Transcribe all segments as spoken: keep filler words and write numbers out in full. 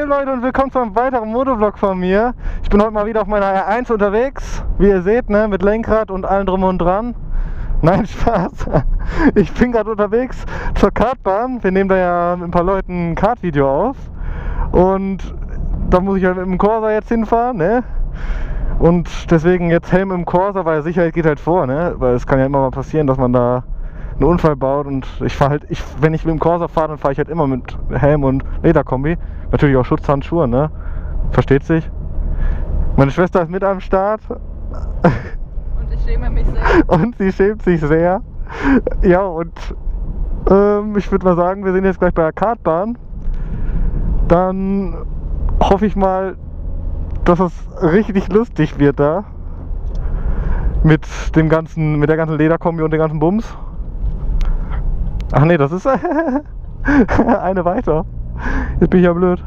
Leute und willkommen zu einem weiteren Motovlog von mir. Ich bin heute mal wieder auf meiner R eins unterwegs, wie ihr seht, ne, mit Lenkrad und allem drum und dran. Nein, Spaß. Ich bin gerade unterwegs zur Kartbahn. Wir nehmen da ja mit ein paar Leuten ein Kartvideo auf. Und da muss ich halt mit dem Corsa jetzt hinfahren, ne? Und deswegen jetzt Helm im Corsa, weil Sicherheit geht halt vor, ne? Weil es kann ja immer mal passieren, dass man da einen Unfall baut. Und ich fahre halt, ich, wenn ich mit dem Corsa fahre, dann fahre ich halt immer mit Helm und Lederkombi. Natürlich auch Schutzhandschuhe, ne? Versteht sich. Meine Schwester ist mit am Start. Und ich schäme mich sehr. Und sie schämt sich sehr. Ja, und ähm, ich würde mal sagen, wir sind jetzt gleich bei der Kartbahn. Dann hoffe ich mal, dass es richtig lustig wird da. Mit dem ganzen, mit der ganzen Lederkombi und dem ganzen Bums. Ach nee, das ist eine weiter. Jetzt bin ich ja blöd.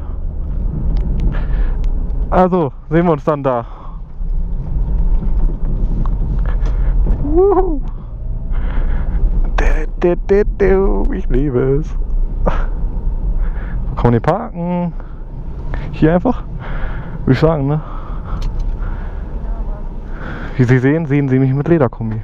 Also, sehen wir uns dann da. Wuhu. Ich liebe es. Wo kann man hier parken? Hier einfach? Würde ich sagen, ne? Wie Sie sehen, sehen Sie mich mit Lederkombi.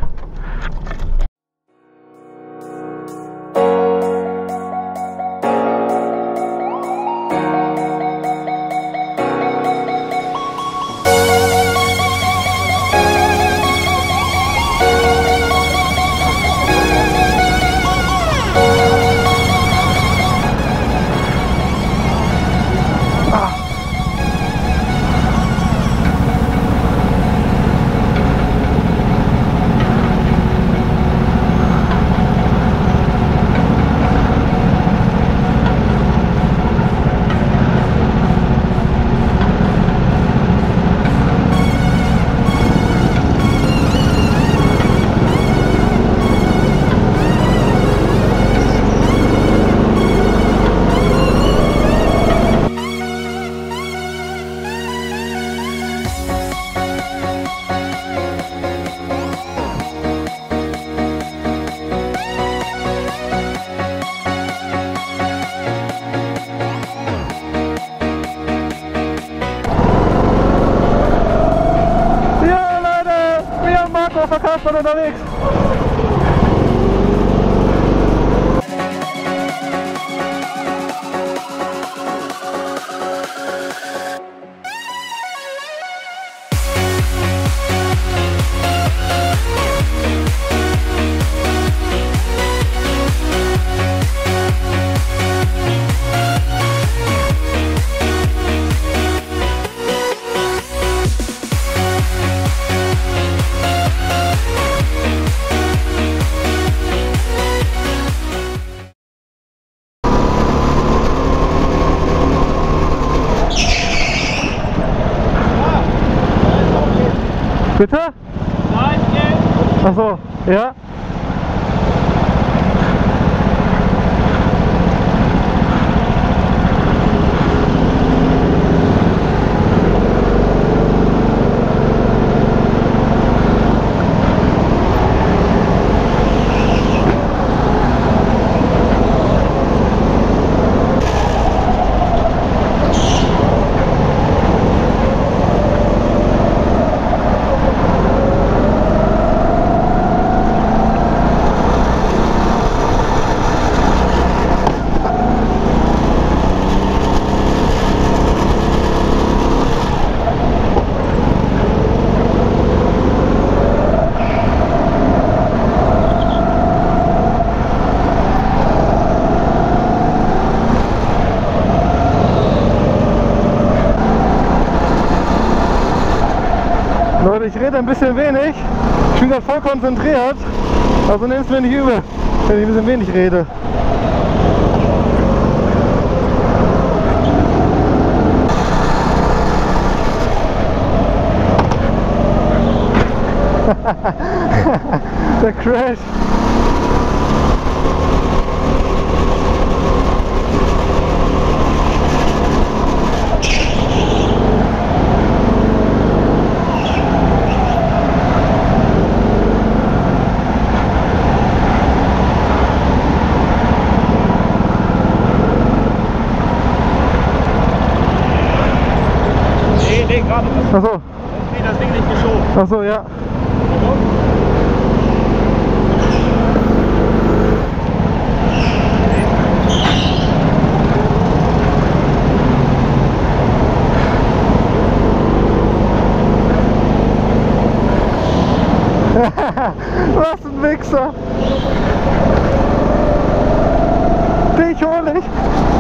Auf der Kartbahn unterwegs. Bitte? Nein, Geld. Ach so, ja. Leute, ich rede ein bisschen wenig. Ich bin gerade voll konzentriert. Also nehmt es mir nicht übel, wenn ich ein bisschen wenig rede. Der Crash. Achso, Sonst wird das Ding nicht geschoben. achso, ja. Was ein Wichser! Dich hol ich!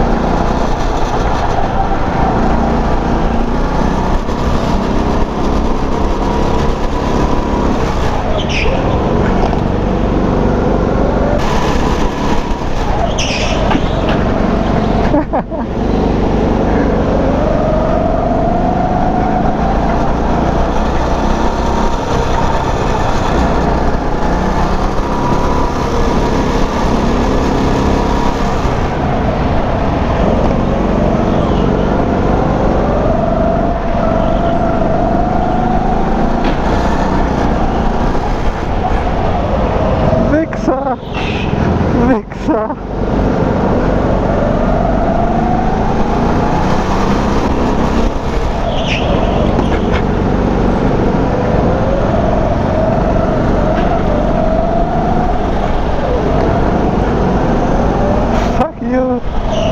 Wichser! Wichser! Fuck you!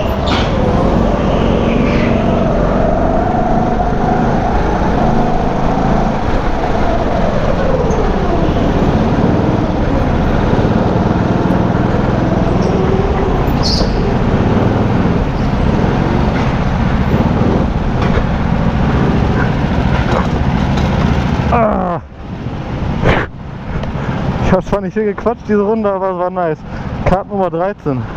Ah. Ich habe zwar nicht viel gequatscht diese Runde, aber es war nice. Kart Nummer dreizehn.